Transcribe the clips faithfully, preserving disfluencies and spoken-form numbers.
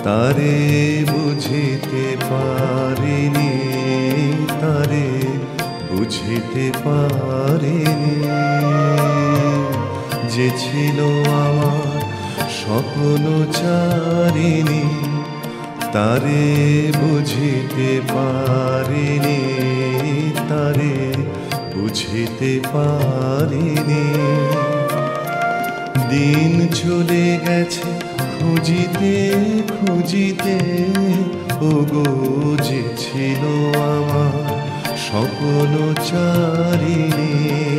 তারে বুঝিতে পারিনি, তারে বুঝিতে পারিনি। যে ছিল আমার স্বপ্ন চারিণী, তারে বুঝিতে পারিনি, তারে বুঝিতে পারিনি। দিন চলে গেছে খুঁজিতে খুঁজিতে, ওগো যে ছিল আমার স্বপ্ন চারিণী।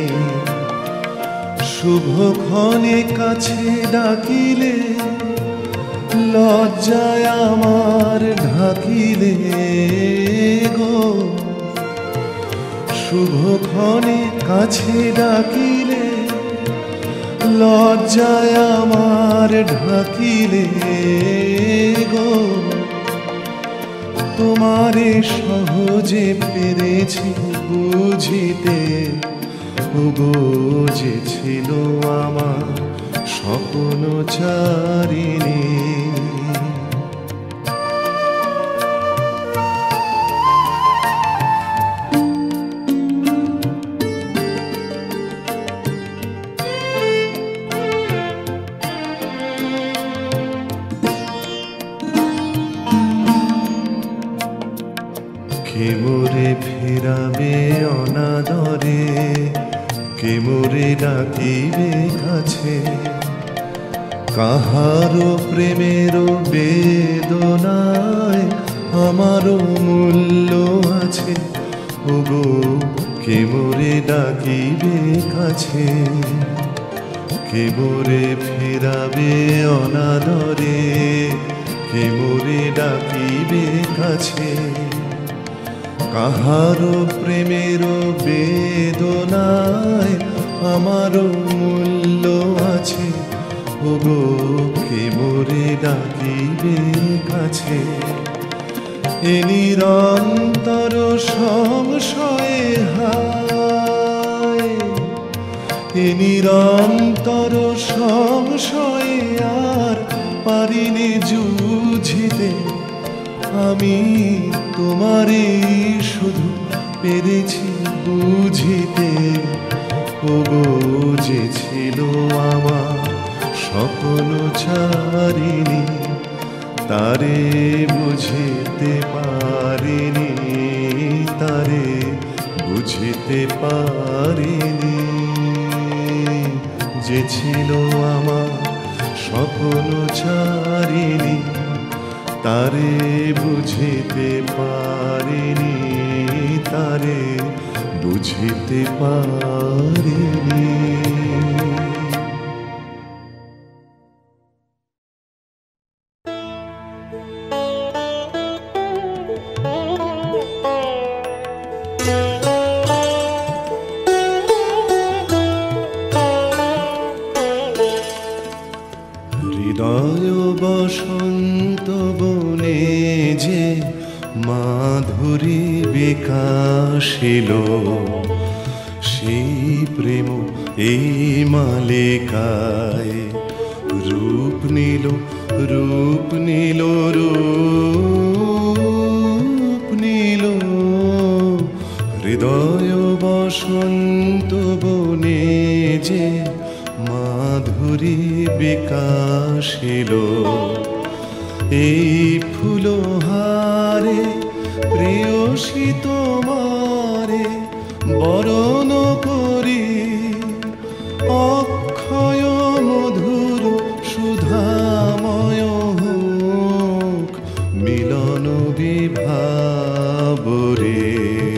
শুভক্ষণে কাছে ডাকিলে, লজ্জায় আমার ঢাকিলে গো। শুভক্ষণে কাছে ডাকিলে, লজ্জায় আমার ঢাকিলে গো। তোমারে সহজে পেরেছি বুঝিতে, ওগো যে ছিল আমার স্বপ্ন চারিণী। কে মোরে ফেরাবে অনাদরে, কে মোরে ডাকিবে কাছে। কাহারো প্রেমের বেদনায় আমারও মূল্য আছে, ওগো কে মোরে ডাকিবে কাছে। কে মোরে ফেরাবে অনাদরে, কে মোরে ডাকিবে কাছে। কাহারো প্রেমের বেদনায় আমারও মূল্য আছে, ওগো কে মোরে ডাকিবে কাছে। এ নিরন্তর সংশয়ে হায়, এ নিরন্তর সংশয়ে আর পারিনে যুঝিতে। আমি তোমারে শুধু পেরেছি বুঝিতে, ওগো যে ছিল আমার স্বপ্ন চারিণী। তারে বুঝিতে পারিনি, তারে বুঝিতে পারিনি। যে ছিল আমার স্বপ্ন চারিণী, তারে বুঝিতে পারিনি, তারে বুঝিতে পারিনি। হৃদয় বসন্ত বনে যে মাধুরী বিকাশিল, সেই প্রেম এই মালিকায় রূপ নিল, রূপ নিল, রূপ নিল। হৃদয় বসন্ত বনে যে মাধুরী বিকাশিল, এই ফুলহারে প্রেয়সী তোমারে বরণ করি। অক্ষয় মধুর সুধাময় হোক মিলন বিভাবরে।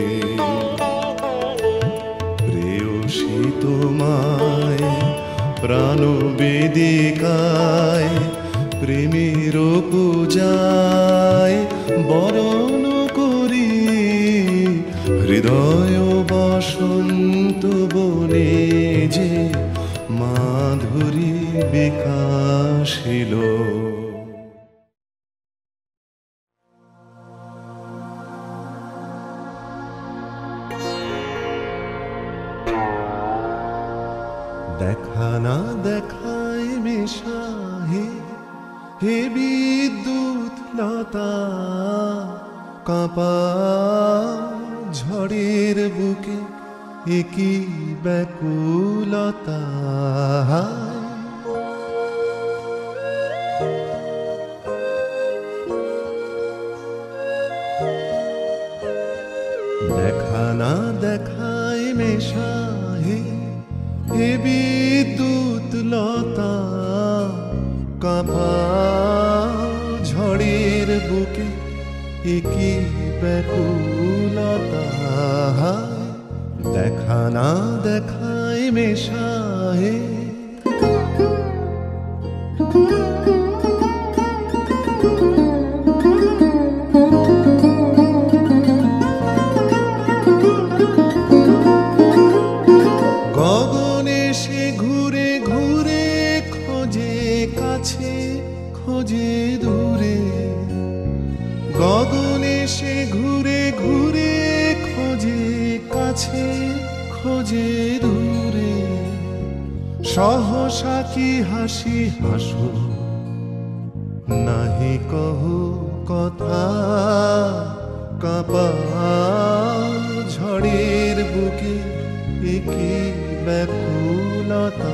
প্রেয়সী তোমায় প্রাণ বেদিকায় প্রেমের পূজায় বরণ করি। হৃদয় বসন্ত বনে যে মাধুরী বিকাশিল। দেখা না দেখায় মেশা হে হে বিদ্যুৎ কাঁপা ঝড়ের বুকে একই ব্যাকুলতা দেখা না দেখায় মেশাহে এ বিদ্যুৎ লতা কাঁপা ঝড়ের বুকে একই ব্যাকুলতা দেখা না দেখায় মেশাহে গগনে সে ঘুরে ঘুরে খোঁজে কাছে খোঁজে দূরে গগনে সে ঘুরে ঘুরে খোঁজে কাছে খোঁজে দূরে সহসা কি হাসি হাসো নাহি কহো কথা কাঁপা ঝড়ের বুকে একই ব্যাকুলতা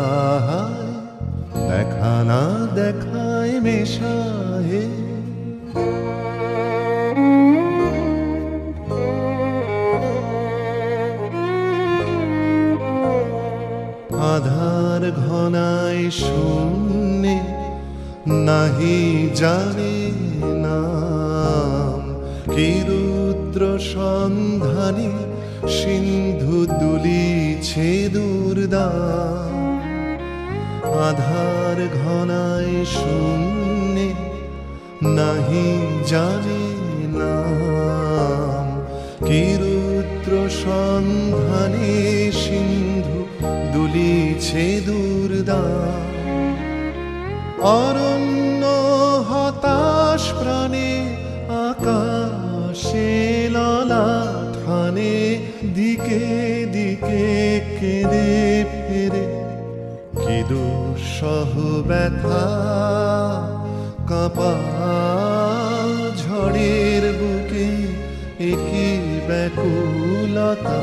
দেখা না দেখায় মেশাহে আধার ঘনায় শূন্যে নাহি জানে নাম কি রুদ্র সন্ধানী সিন্ধু দুলিছে দুর্দাম আধার ঘনায় শূন্যে নাহি জানে নাম কি রুদ্র সন্ধানী সিন্ধু দুলিছে দুর্দাম অরণ্য হতাশ প্রাণে আকাশে ললাটানে দিকে দিকে কেঁদে ফেরে কি দুঃসহ ব্যথা কাঁপা ঝড়ের বুকে একই ব্যাকুলতা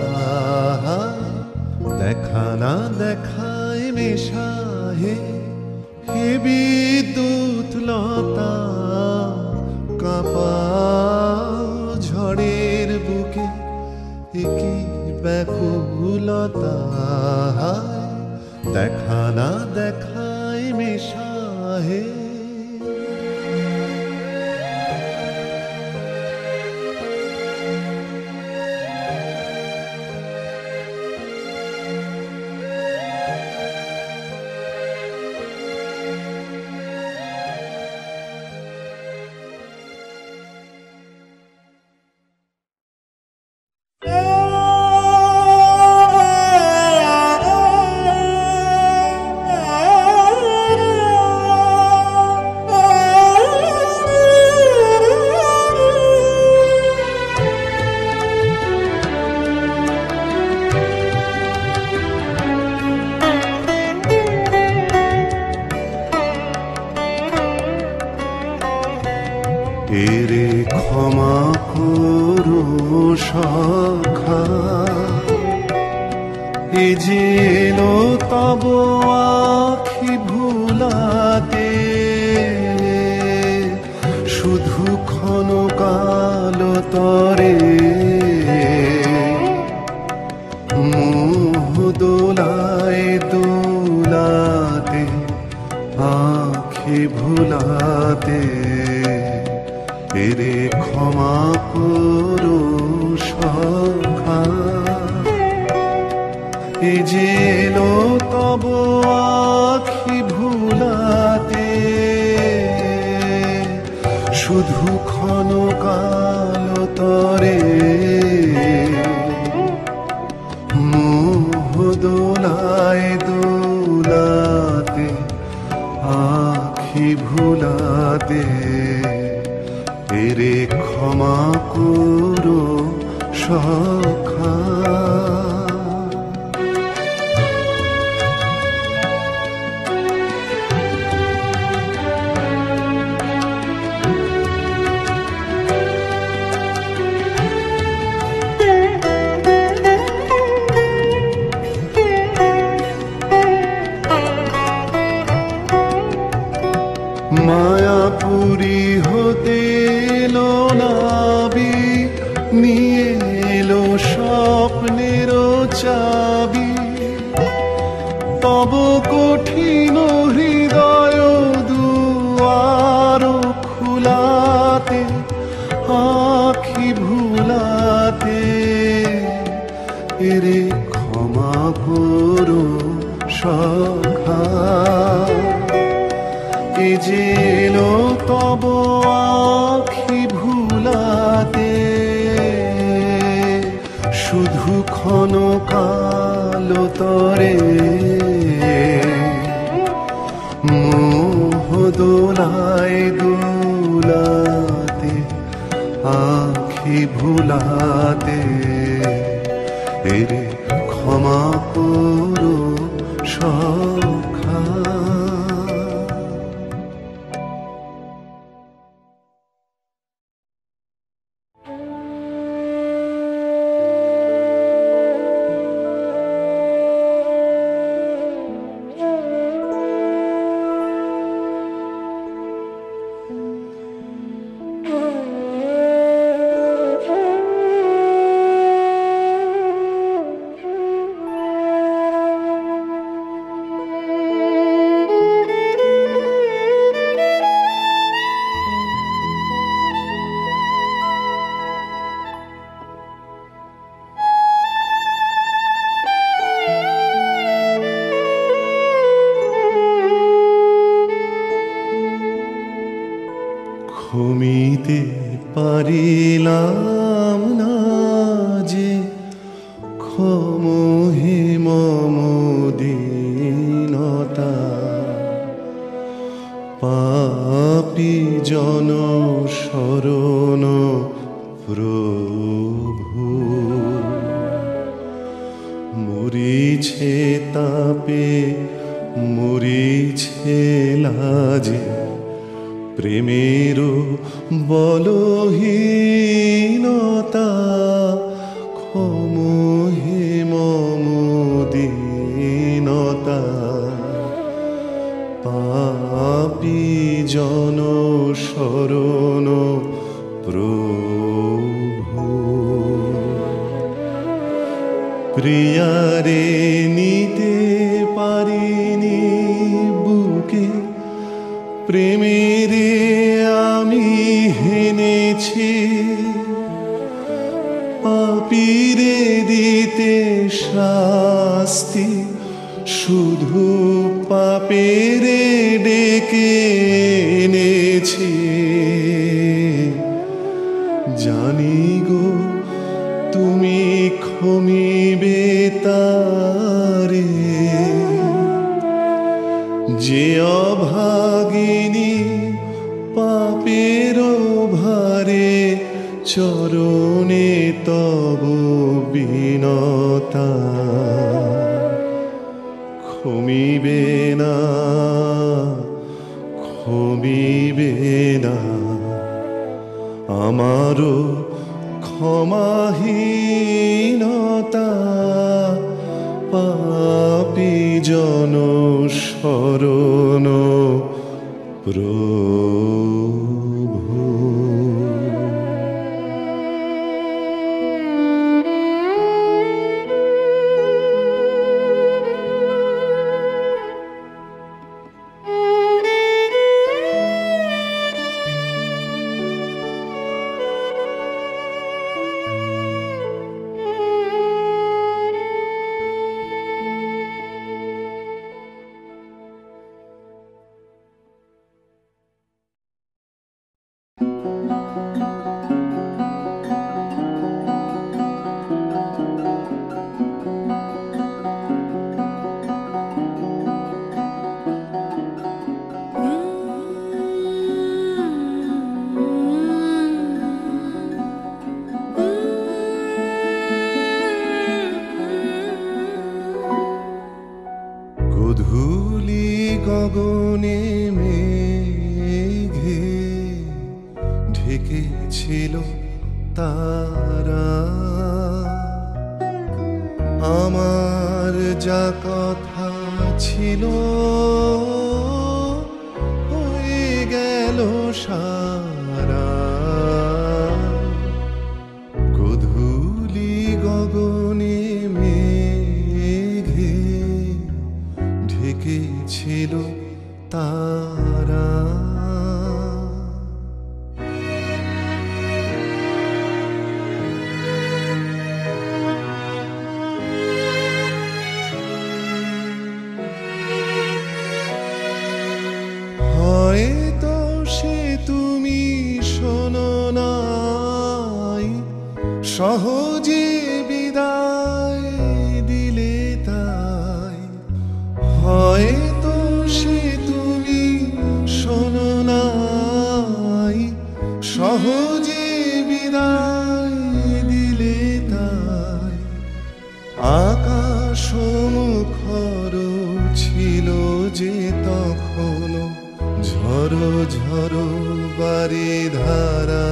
দেখা না দেখায় মেশাহে হে বিদ্যুৎ লতা কাঁপা ঝড়ের বুকে একই ব্যাকুলতা দেখা না দেখায় মেশাহে এরে ক্ষমা করো সখা এ যে এলো তব আখি ভুলাতে শুধু ক্ষণকাল তরে মোহ দোলায় দোলাতে আখি ভুলাতে এরে ক্ষমা করো সখা এ যে এলো তব আখি ভুলাতে শুধু ক্ষণকাল তরে মোহ দোলায় দোলাতে আখি ভুলাতে এরে ক্ষমা করো সখা ভুলাতে আখি ভুলাতে এরে ক্ষমা ভরো সখা এ যেন তব আখি ভুলাতে শুধু ক্ষণকাল তরে মোহ দোলায় দোলাতে আখি ভুলাতে এরে ক্ষমা করো সখা। ক্ষমিতে পারিলাম না যে ক্ষমহে মম দীনতা পাপী জন শরণ প্রভু মরিছে তাপে মরিছে লাজে প্রেমের বলহীনতা ক্ষমহে মম দীনতা পাপী জন শরণ প্রভু প্রিয়ারে নিতে পারিনি বুকে প্রেমেরে আমি হেনেছি পাপীরে দিতে শাস্তি শুধু পাপেরে ডেকে এনেছি জানি গো তুমি ক্ষমিবে তারে যে অভাগিনী পাপের ভারে চরণে তব বিনতা ক্ষমিবে না ক্ষমিবে না আমারও ক্ষমাহীনতা পাপী জন শরণ প্রভু। ধূলি গগনে মেঘে ঢেকেছিল তারা আমার যা কথা ছিল হয়ে গেল সারা গধূলি গগনে মেঘে ঢেকেছিল তারা সহজে বিদায় দিলে তাই হয়তো সে তুমি শোনো নাই। সহজে বিদায় দিলে তাই আকাশ মুখর ছিল যে তখনো ঝড়ো ঝড়ো বারি ধারা।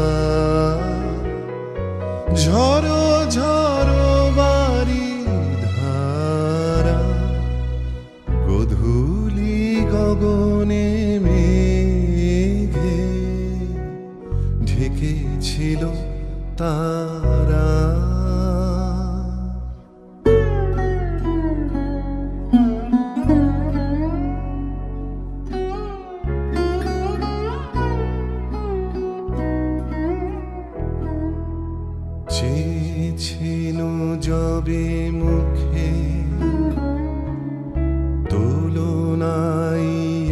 ঝড়ো ঝড়ো বারি ধারা গোধূলি গগনে মেঘে ঢেকেছিল তারা। চেয়েছিল যবে মুখে তুলনাই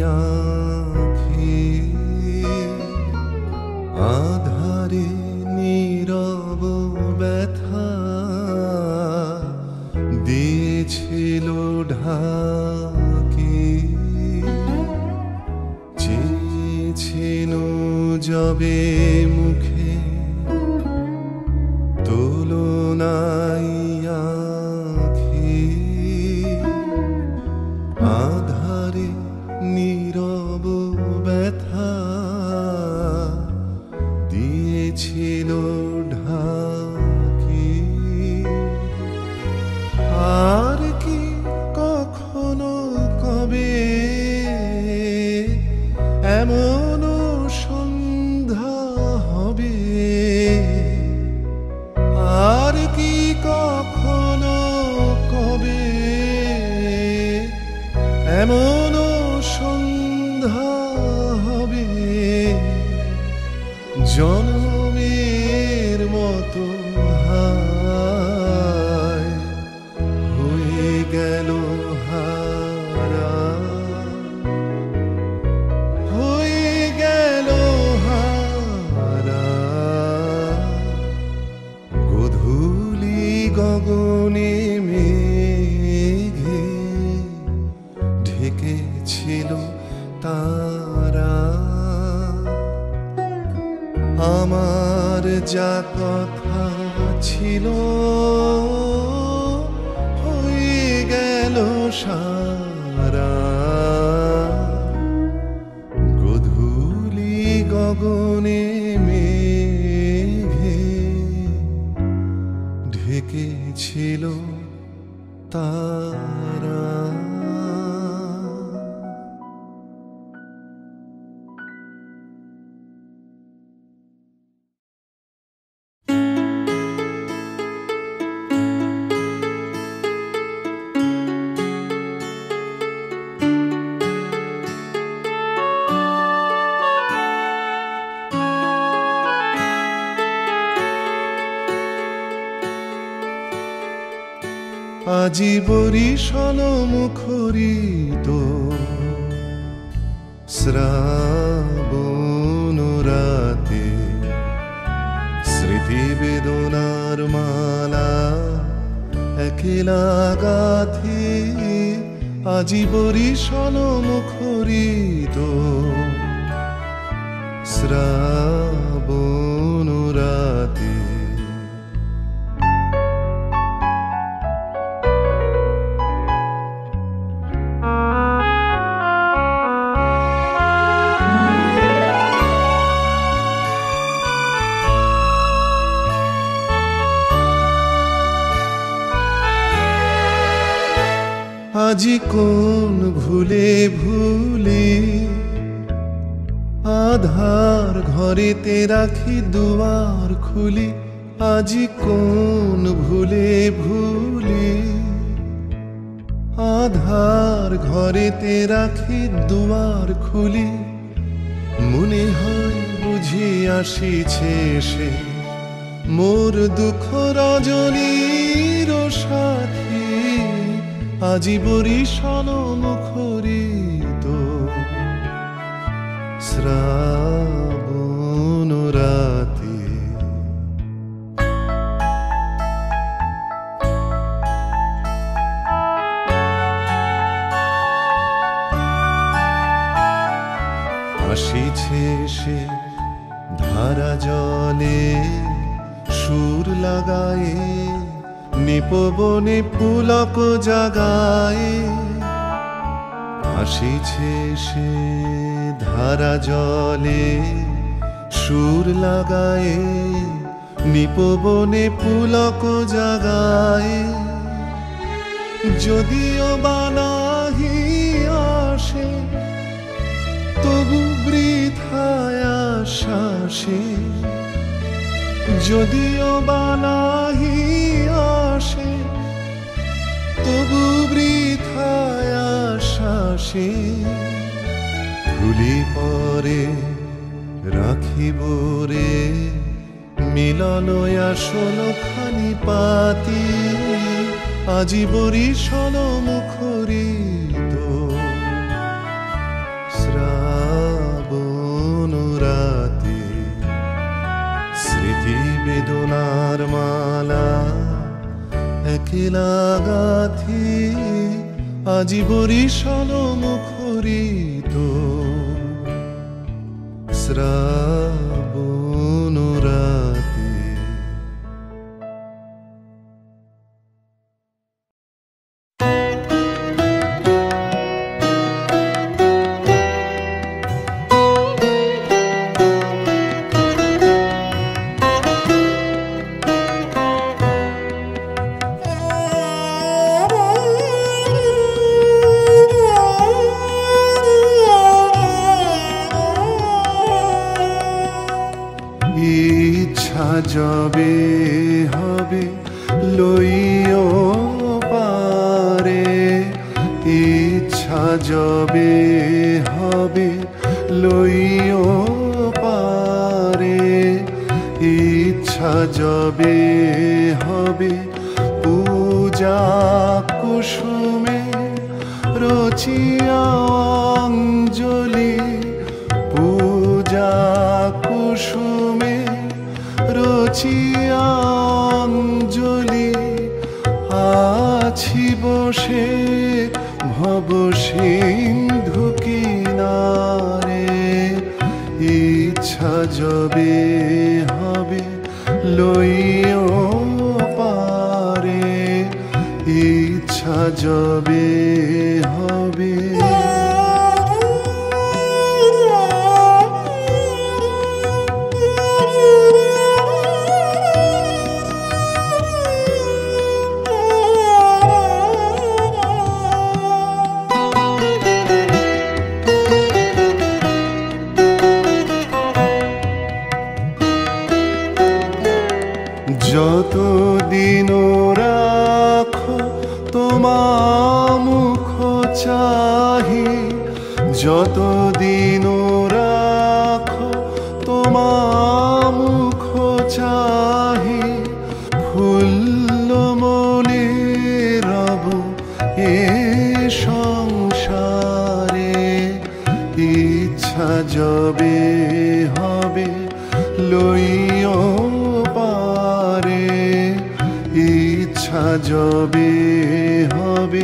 আঁখি আধারে নীরব ব্যথা দিয়েছিল ঢাকি। চেয়েছিল যবে মুখে তুলনাই আঁখি আধারে নীরব ব্যথা দিয়েছিল ঢাকি। আর কি কখনো কবে এমন সন্ধ্যা হবে? আর কি কখনো কবে এমন সন্ধ্যা হবে? জনমের মতো হায় হয়ে গেল হারা। হয়ে গেল হারা গোধূলি গগনে মেঘে ঢেকেছিল তারা। আমার যা কথা ছিল হয়ে গেল সারা। গোধূলি গগনে মেঘে ঢেকেছিল তারা। আজি বরিশাল মুখরিত শ্রাবণ রাতে স্মৃতি বেদনার মালা একলা গাথি। আজি বরিশাল মুখরিত শ্রাবণ রাতে আজি কোন ভুলে ভুলে আধার ঘরেতে রাখি দুয়ার খুলি। আজি কোন ভুলে ভুলে আধার ঘরেতে রাখি দুয়ার খুলি। মনে হয় বুঝি আসিছে সে মোর দুঃখ রজনীর সাথী। আজি বরিশাল মুখরিত শ্রাবণ রাতে ধারা জলে সুর লাগায়ে নিপবনে পুলক জাগায়ে আসিছে সে ধারা জলে সুর লাগায়ে নিপবনে পুলক জাগায়ে যদিও বানাহি আসে তবু বৃথায় আশ্বাসে যদিও বানাহি আসে তবু বৃথায় আশ্বাসে ভুলি পরে রাখিব রে মিলন আসল খানি পাতি আজি বরিশাল মুখরিত শ্রাবণ রাতে স্মৃতি বেদনার মালা একলা গাথি আজি বরিশাল মুখরিত শ্রাবণ রাতে। যবে হবে লইও পারে ইচ্ছা যবে হবে লইও পারে ইচ্ছা যবে হবে পূজা কুসুমে রচিয়া অঞ্জলি পূজা কুসুমে রচিয়া অঞ্জলি আছি বসে ভব সিন্ধু কিনারে ইচ্ছা যবে হবে লইও পারে ইচ্ছা যবে হবে যতদিন রাখো তোমার মুখ চাহি যতদিন রাখো তোমার মুখ চাহি ফুল্ল মনে রব এ সংসারে ইচ্ছা যবে হবে লইও পারে ইচ্ছা যবে হবে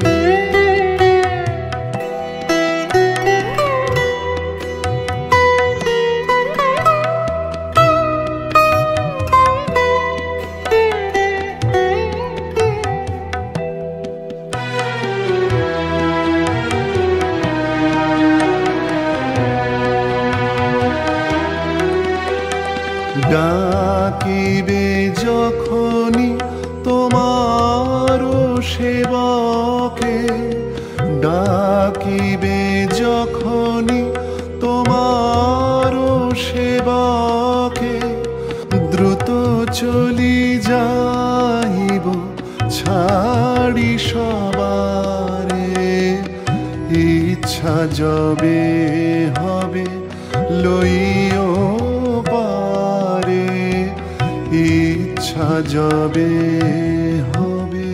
ডাকিবে যখনই তোমার সেবকে ডাকিবে যখনই তোমার সেবকে দ্রুত চলি যাইব ছাড়ি সবারে ইচ্ছা যবে হবে লইও পারে ইচ্ছা যবে হবে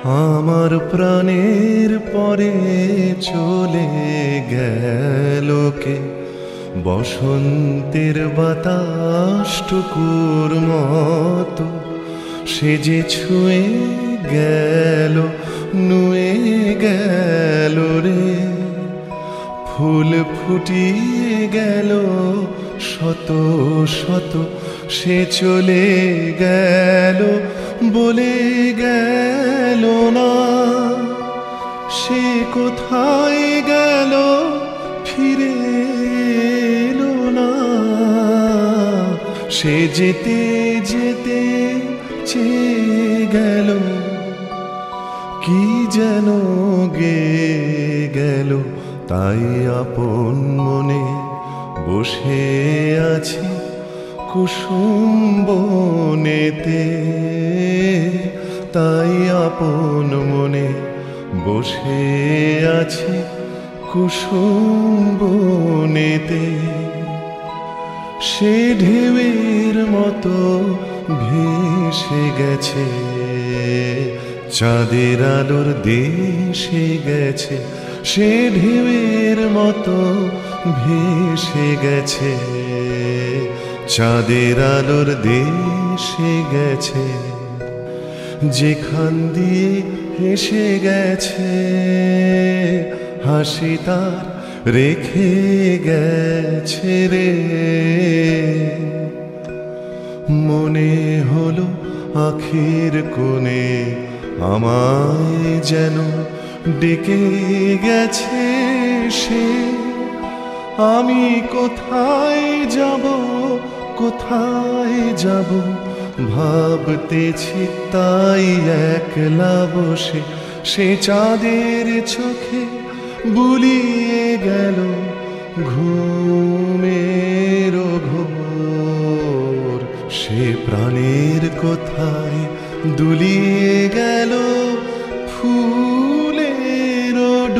আমার প্রাণের পরে চলে গেল কে, বসন্তের বাতাসটুকুর মতো সে যে ছুঁয়ে গেল, নুয়ে গেল রে। ফুল ফুটিয়ে গেল শত শত, সে চলে গেল, বলে গেল না। সে কোথায় গেল, ফিরে এলো না। সে যেতে যেতে চেয়ে গেল, কি যেন গেয়ে গেল। তাই আপন মনে বসে আছি কুসুম বনেতে। তাই আপন মনে বসে আছি কুসুম বনেতে। সে ঢেউয়ের মতো ভেসে গেছে, চাঁদের আলোর দেশে গেছে। সে ঢেউয়ের মতো ভেসে গেছে, চাঁদের আলোর দেশে গেছে। যেখান দিয়ে হেসে গেছে, হাসি তার রেখে গেছে রে। মনে হলো আখির কোণে আমায় যেন ডেকে গেছে সে। আমি কোথায় যাব, কোথায় যাব ভাবতেছি তাই একলা বসে। সে চাঁদের চোখে বুলিয়ে গেল ঘুমের ঘোর। সে প্রাণের কোথায় দুলিয়ে গেল ফুলের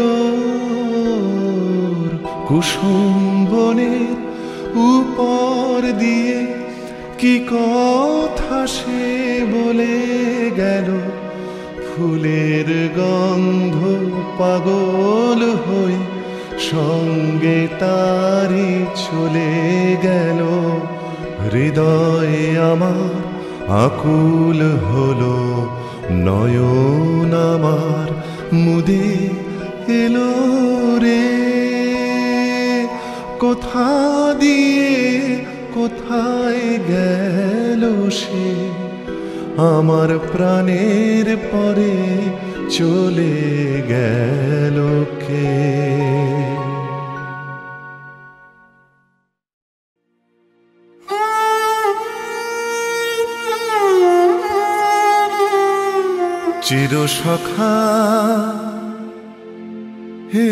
ডোর। কুসুম বনের উপর দিয়ে কি কথা সে বলে গেল। ফুলের গন্ধ পাগল হয়ে সঙ্গে তারি চলে গেল। হৃদয় আমার আকুল হলো, নয়ন আমার মুদে এলো রে। কোথা দিয়ে কোথায় গেল সে, আমার প্রাণের পরে চলে গেল কে। চিরসখা হে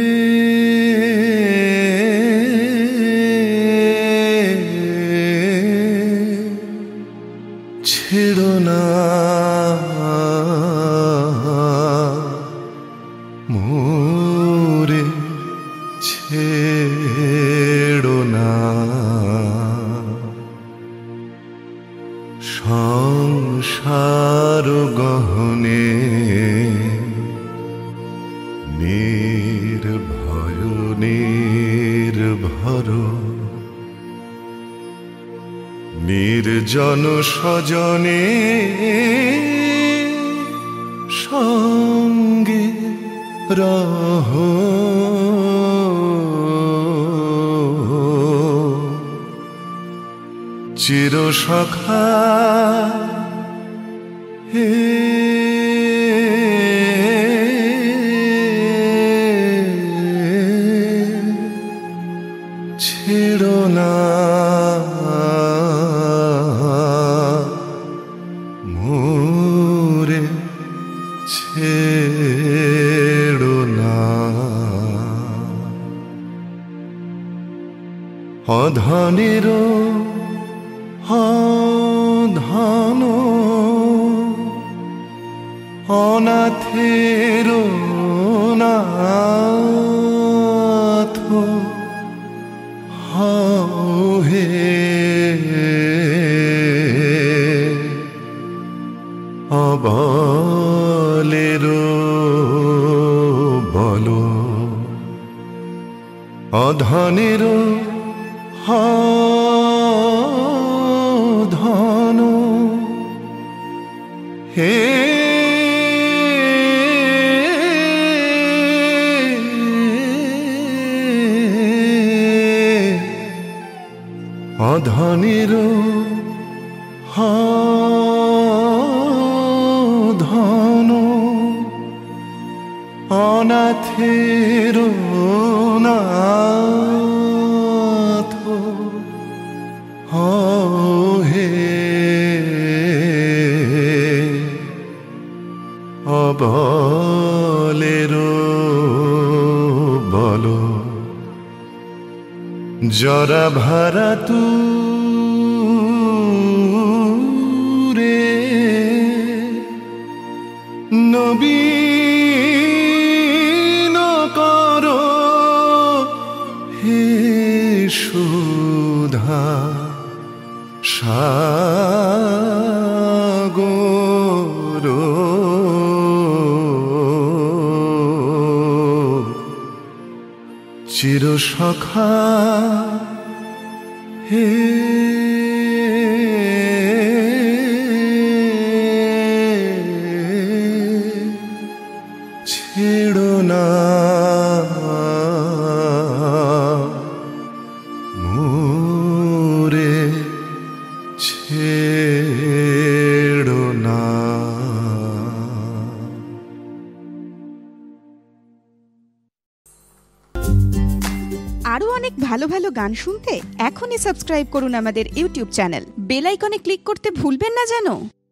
ছেড়ো না মোরে, ছেড়ো না। সংসার গহনে নির্ভয় নির্ভর, নির্জন স্বজনে সঙ্গে রহ। চিরসখা হে ছেড়ো না মোরে, ছেড়ো না। অধনের অধন অনাথের নাথ হও হে। অবলেরো বলো অধনেরও ধন হে অধনেরও ধন অনাথের নাথ হে অবলের বলো জরা ভারা তু রে নবীন করো হে সুধা সাগর চির সখা হে ছেড়ো না মোরে ছেড়ো না। আরো অনেক ভালো ভালো গান শুনতে এখনই সাবস্ক্রাইব করুন আমাদের ইউটিউব চ্যানেল। বেল আইকনে ক্লিক করতে ভুলবেন না যেন।